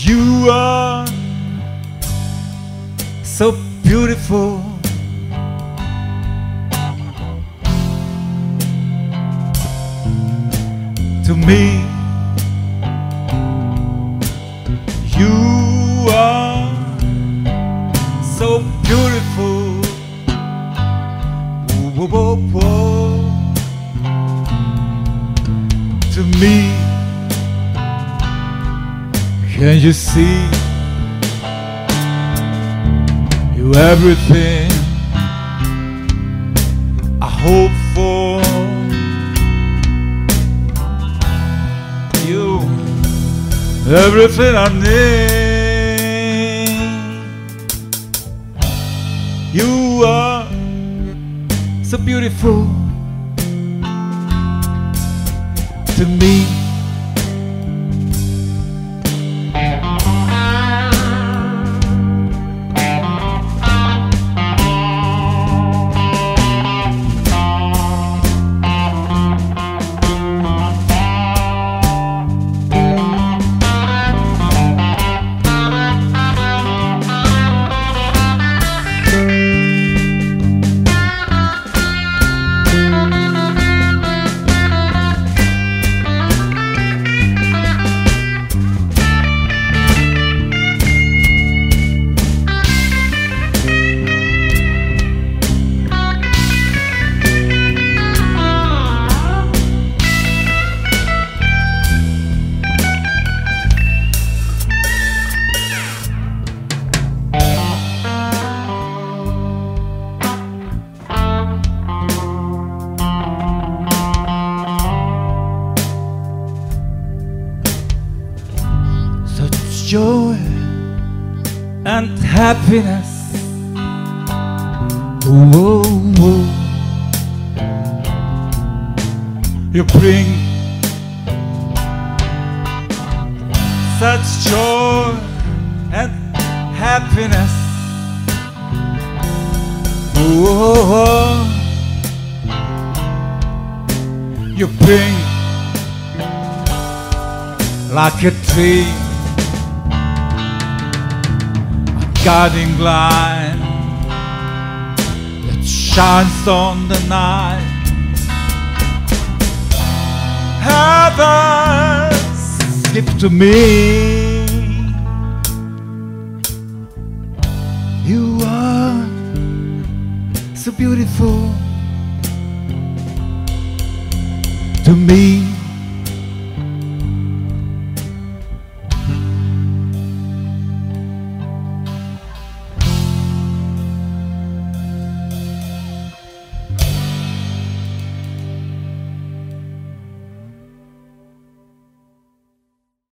You are so beautiful. To me, you are so beautiful. Whoa, whoa, whoa. To me, can you see? You're everything I hope for. You, everything I need. You are so beautiful to me. Joy and happiness. Whoa, whoa. You bring such joy and happiness. Whoa. You bring like a tree, guiding light that shines on the night. Heaven's gift to me. You are so beautiful to me.